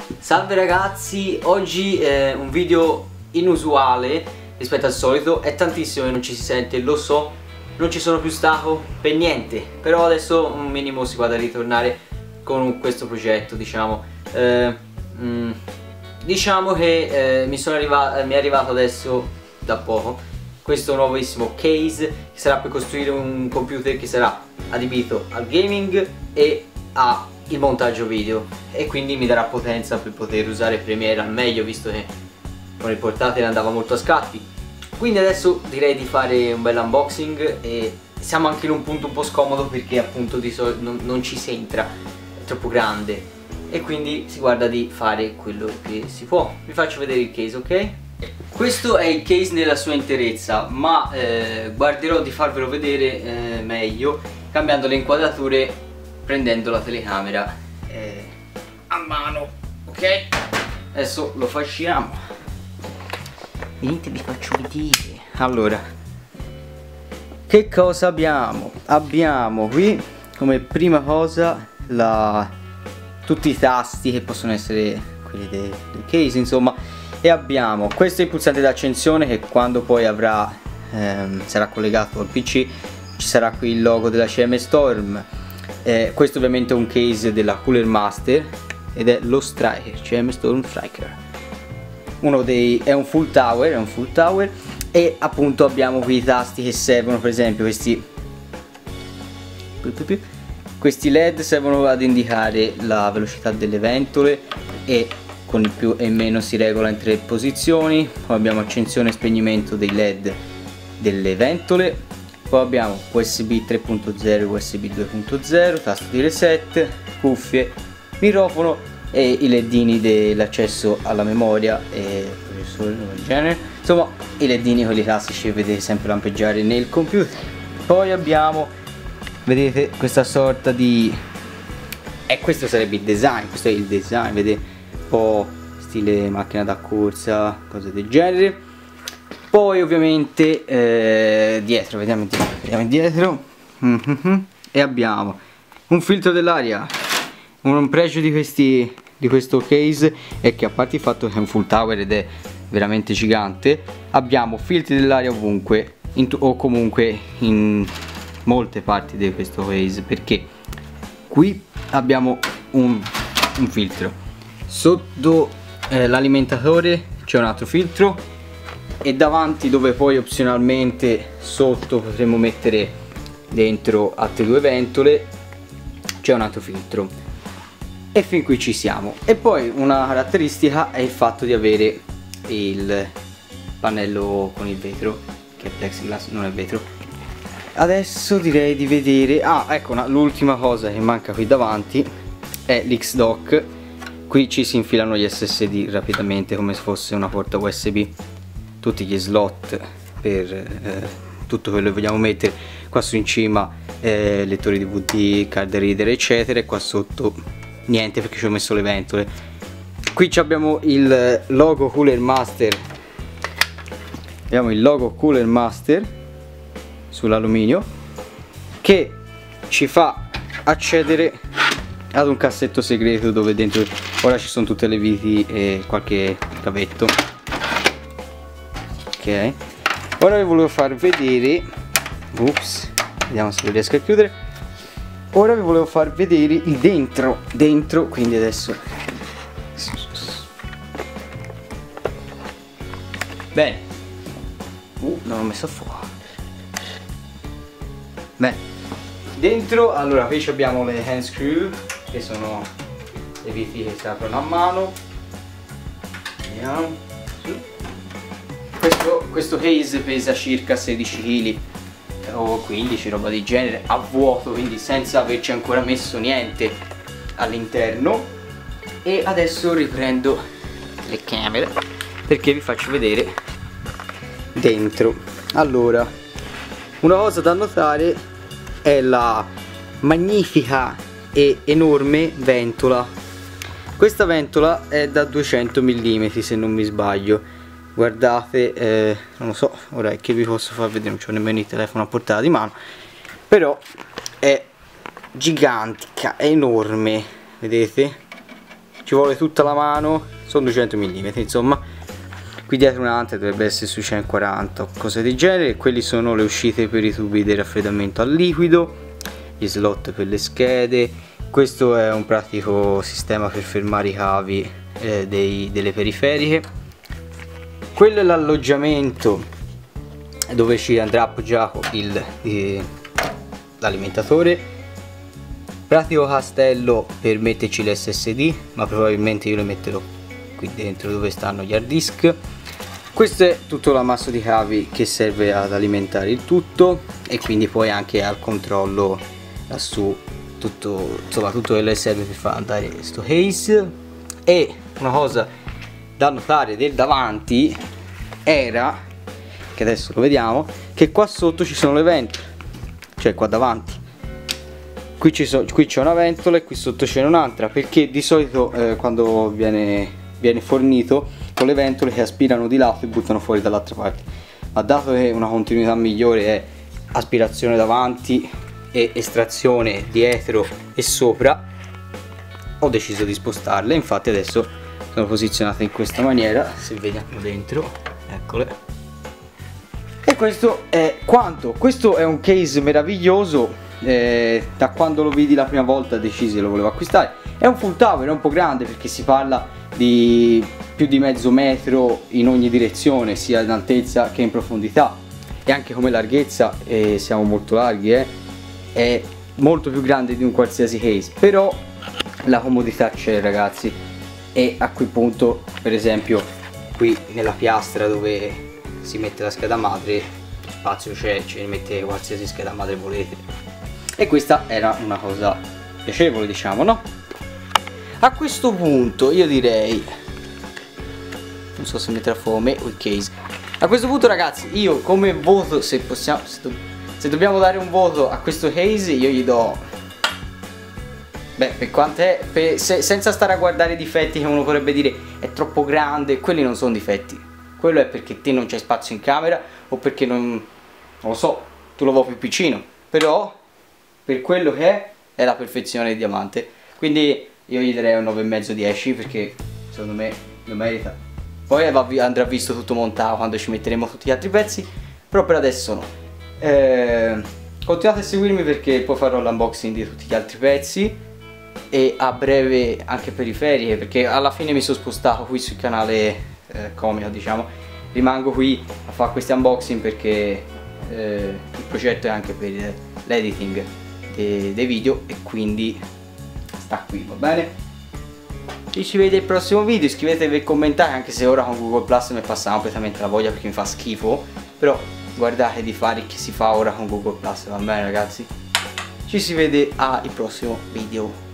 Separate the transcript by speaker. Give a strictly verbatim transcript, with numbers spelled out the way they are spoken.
Speaker 1: Salve ragazzi, oggi è un video inusuale rispetto al solito, è tantissimo che non ci si sente, lo so, non ci sono più stato per niente, però adesso un minimo si vada a ritornare con questo progetto, diciamo. Eh, mm, diciamo che eh, mi, sono arrivato, mi è arrivato adesso da poco questo nuovissimo case che sarà per costruire un computer che sarà adibito al gaming e a il montaggio video, e quindi mi darà potenza per poter usare Premiere al meglio, visto che con il portatile andava molto a scatti. Quindi adesso direi di fare un bel unboxing, e siamo anche in un punto un po' scomodo perché appunto di solito non, non ci si entra, è troppo grande, e quindi si guarda di fare quello che si può. Vi faccio vedere il case, ok? Questo è il case nella sua interezza, ma eh, guarderò di farvelo vedere eh, meglio cambiando le inquadrature, prendendo la telecamera eh, a mano, ok? Adesso lo fasciamo. Venite, vi faccio vedere. Allora, che cosa abbiamo? Abbiamo qui come prima cosa la, tutti i tasti che possono essere quelli del, del case, insomma, e abbiamo questo è il pulsante d'accensione che quando poi avrà ehm, sarà collegato al P C ci sarà qui il logo della C M Storm. Eh, questo ovviamente è un case della Cooler Master ed è lo Striker, C M Storm Striker. Uno dei è un full tower, è un full tower e appunto abbiamo qui i tasti che servono, per esempio questi questi led servono ad indicare la velocità delle ventole, e con il più e il meno si regola in tre posizioni. Poi abbiamo accensione e spegnimento dei led delle ventole. Poi abbiamo U S B tre punto zero e U S B due punto zero, tasto di reset, cuffie, microfono e i ledini dell'accesso alla memoria e processore del genere. Insomma, i ledini quelli classici che vedete sempre lampeggiare nel computer. Poi abbiamo, vedete, questa sorta di... e eh, questo sarebbe il design, questo è il design, vedete, un po' stile macchina da corsa, cose del genere. Poi ovviamente eh, dietro, vediamo dietro, vediamo dietro mm-hmm. E abbiamo un filtro dell'aria. Un pregio di, questi, di questo case è che, a parte il fatto che è un full tower ed è veramente gigante, abbiamo filtri dell'aria ovunque in, o comunque in molte parti di questo case, perché qui abbiamo un, un filtro sotto eh, l'alimentatore, c'è un altro filtro, e davanti, dove poi opzionalmente sotto potremo mettere dentro altre due ventole, c'è un altro filtro, e fin qui ci siamo. E poi una caratteristica è il fatto di avere il pannello con il vetro, che è plexiglass, non è vetro. Adesso direi di vedere, ah ecco, l'ultima cosa che manca qui davanti è l'X-Dock. Qui ci si infilano gli S S D rapidamente come se fosse una porta U S B, tutti gli slot per eh, tutto quello che vogliamo mettere. Qua su in cima eh, lettori D V D, card reader eccetera, e qua sotto niente perché ci ho messo le ventole. Qui abbiamo il logo Cooler Master, abbiamo il logo Cooler Master sull'alluminio, che ci fa accedere ad un cassetto segreto dove dentro ora ci sono tutte le viti e qualche cavetto. Ok, ora vi volevo far vedere, ups, vediamo se lo riesco a chiudere. Ora vi volevo far vedere il dentro, dentro, quindi adesso bene, uh, non l'ho messo a fuoco. Bene, dentro, allora qui abbiamo le hand screw, che sono le viti che si aprono a mano. Vediamo. Questo, questo case pesa circa sedici chili o quindici, roba di genere, a vuoto, quindi senza averci ancora messo niente all'interno. E adesso riprendo le camere perché vi faccio vedere dentro. Allora, una cosa da notare è la magnifica e enorme ventola. Questa ventola è da duecento millimetri se non mi sbaglio. Guardate, eh, non lo so, ora che vi posso far vedere, non c'ho nemmeno il telefono a portata di mano, però è gigantica, è enorme, vedete? ci vuole tutta la mano, sono duecento millimetri insomma. Qui dietro un'altra dovrebbe essere sui centoquaranta o cose del genere. Quelli sono le uscite per i tubi di raffreddamento a liquido, gli slot per le schede. Questo è un pratico sistema per fermare i cavi eh, dei, delle periferiche. Quello è l'alloggiamento dove ci andrà appoggiato l'alimentatore. Pratico castello per metterci l'esse esse di, ma probabilmente io lo metterò qui dentro dove stanno gli hard disk. Questo è tutto l'ammasso di cavi che serve ad alimentare il tutto, e quindi poi anche al controllo lassù tutto, insomma tutto quello che serve per far andare questo case. E una cosa da notare del davanti era, che adesso lo vediamo, che qua sotto ci sono le ventole, cioè qua davanti qui c'è una ventola e qui sotto c'è un'altra, perché di solito eh, quando viene, viene fornito con le ventole che aspirano di lato e buttano fuori dall'altra parte, ma dato che una continuità migliore è aspirazione davanti e estrazione dietro e sopra, ho deciso di spostarle. Infatti adesso sono posizionate in questa maniera, se vediamo dentro, eccole. E questo è quanto. Questo è un case meraviglioso. Eh, da quando lo vidi la prima volta decisi che lo volevo acquistare. È un full tower, è un po' grande perché si parla di più di mezzo metro in ogni direzione, sia in altezza che in profondità, e anche come larghezza eh, siamo molto larghi, eh. È molto più grande di un qualsiasi case, però la comodità c'è ragazzi. E a quel punto, per esempio qui nella piastra dove si mette la scheda madre, spazio c'è, ci mettete qualsiasi scheda madre volete. E questa era una cosa piacevole, diciamo, no? A questo punto io direi, non so se metterà fome o il case. A questo punto ragazzi, io come voto, se possiamo, se, do, se dobbiamo dare un voto a questo case, io gli do, beh, per quant'è, per, se, senza stare a guardare i difetti che uno potrebbe dire è troppo grande, quelli non sono difetti. Quello è perché te non c'è spazio in camera, o perché non, non lo so, tu lo vuoi più piccino. Però per quello che è, è la perfezione di diamante. Quindi io gli darei un nove e mezzo dieci, perché secondo me lo merita. Poi andrà visto tutto montato quando ci metteremo tutti gli altri pezzi, però per adesso no. Eh, continuate a seguirmi perché poi farò l'unboxing di tutti gli altri pezzi, e a breve anche periferiche, perché alla fine mi sono spostato qui sul canale eh, comico, diciamo. Rimango qui a fare questi unboxing perché eh, il progetto è anche per l'editing dei, dei video, e quindi sta qui, va bene? Ci si vede al prossimo video, iscrivetevi e commentate, anche se ora con Google Plus mi passa completamente la voglia perché mi fa schifo, però guardate di fare che si fa ora con Google Plus, va bene ragazzi? Ci si vede al prossimo video.